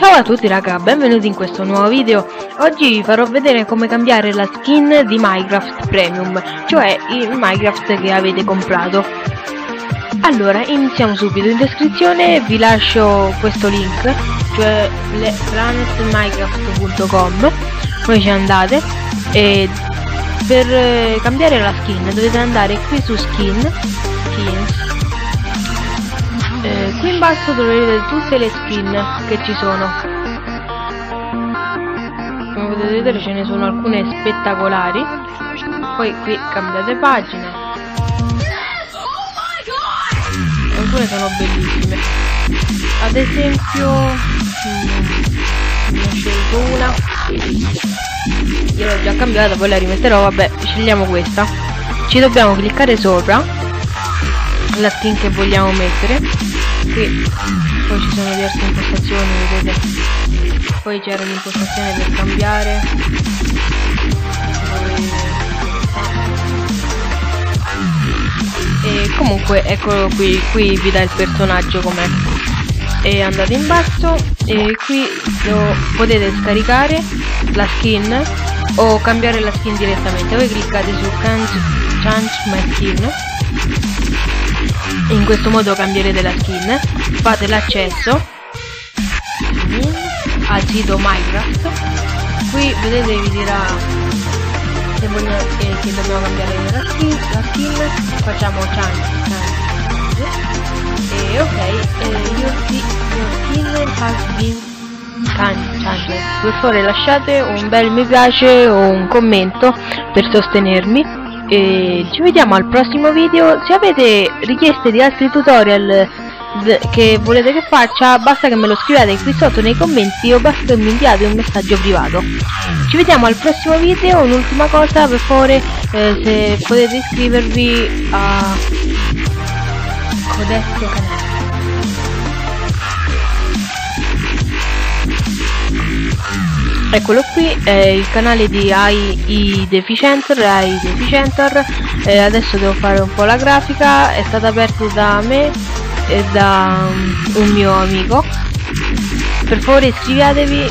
Ciao a tutti raga, benvenuti in questo nuovo video. Oggi vi farò vedere come cambiare la skin di Minecraft Premium, cioè il Minecraft che avete comprato. Allora, iniziamo subito. In descrizione vi lascio questo link, cioè planetminecraft.com. Voi ci andate e per cambiare la skin dovete andare qui su skins. Qui in basso troverete tutte le skin che ci sono. Come potete vedere ce ne sono alcune spettacolari. Poi qui cambiate pagina. Alcune sono bellissime. Ad esempio ne ho scelto una. Io l'ho già cambiata, poi la rimetterò. Vabbè, scegliamo questa. Ci dobbiamo cliccare sopra la skin che vogliamo mettere. Qui poi ci sono diverse impostazioni, vedete. Poi c'era un'impostazione per cambiare. E comunque eccolo qui, qui vi dà il personaggio com'è. E andate in basso e qui potete scaricare la skin o cambiare la skin direttamente. Voi cliccate su Change My Skin. In questo modo cambierete la skin, fate l'accesso al sito Minecraft. Qui vedete vi dirà se vogliamo che dobbiamo cambiare la skin, facciamo change e ok, your skin has been changed. Per favore lasciate un bel mi piace o un commento per sostenermi. E ci vediamo al prossimo video. Se avete richieste di altri tutorial che volete che faccia, basta che me lo scrivete qui sotto nei commenti o basta che mi inviate un messaggio privato. Ci vediamo al prossimo video. Un'ultima cosa, per favore, se potete iscrivervi a codesto canale. Eccolo qui, è il canale di AI Deficientor. Adesso devo fare un po' la grafica. È stato aperto da me e da un mio amico. Per favore iscrivetevi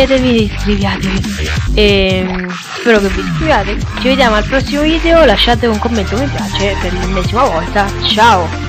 e spero che vi iscriviate. Ci vediamo al prossimo video. Lasciate un commento mi piace per l'ennesima volta. Ciao.